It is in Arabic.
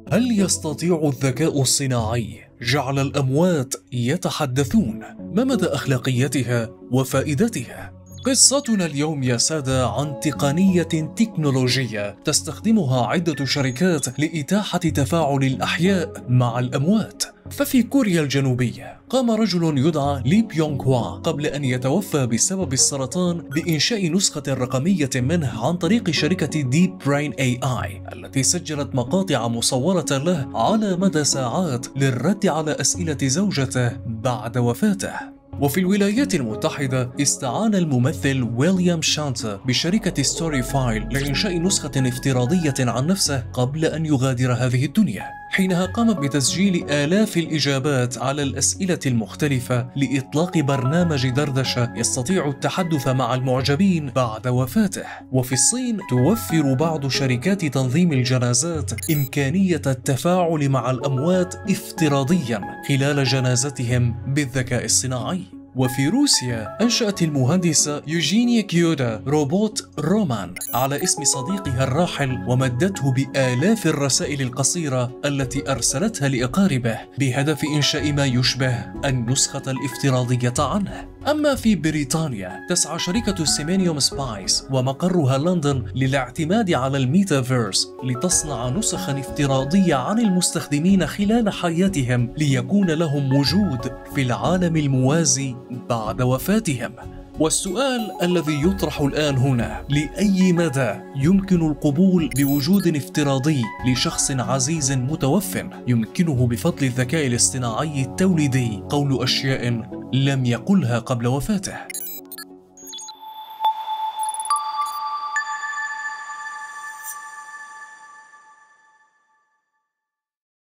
هل يستطيع الذكاء الصناعي جعل الأموات يتحدثون؟ ما مدى أخلاقيتها وفائدتها؟ قصتنا اليوم يا سادة عن تقنية تكنولوجية تستخدمها عدة شركات لإتاحة تفاعل الأحياء مع الأموات. ففي كوريا الجنوبية قام رجل يدعى لي بيونغ هوا قبل أن يتوفى بسبب السرطان بإنشاء نسخة رقمية منه عن طريق شركة ديب برين AI التي سجلت مقاطع مصورة له على مدى ساعات للرد على أسئلة زوجته بعد وفاته. وفي الولايات المتحدة استعان الممثل ويليام شانتا بشركة ستوري فايل لإنشاء نسخة افتراضية عن نفسه قبل أن يغادر هذه الدنيا، حينها قام بتسجيل آلاف الإجابات على الأسئلة المختلفة لإطلاق برنامج دردشة يستطيع التحدث مع المعجبين بعد وفاته. وفي الصين توفر بعض شركات تنظيم الجنازات إمكانية التفاعل مع الأموات افتراضياً خلال جنازتهم بالذكاء الصناعي. وفي روسيا أنشأت المهندسة يوجينيا كيودا روبوت رومان على اسم صديقها الراحل ومدته بآلاف الرسائل القصيرة التي أرسلتها لأقاربه بهدف إنشاء ما يشبه النسخة الافتراضية عنه. أما في بريطانيا تسعى شركة سيمينيوم سبايس ومقرها لندن للاعتماد على الميتافيرس لتصنع نسخا افتراضية عن المستخدمين خلال حياتهم ليكون لهم وجود في العالم الموازي بعد وفاتهم. والسؤال الذي يطرح الآن هنا: لأي مدى يمكن القبول بوجود افتراضي لشخص عزيز متوف يمكنه بفضل الذكاء الاصطناعي التوليدي قول أشياء لم يقلها قبل وفاته؟